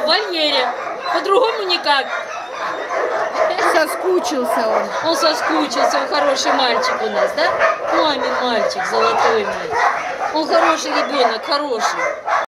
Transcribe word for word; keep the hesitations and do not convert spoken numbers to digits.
в вольере. По-другому никак. Соскучился он. Он соскучился, он хороший мальчик у нас, да? Мамин мальчик, золотой мальчик. Он хороший ребенок, хороший.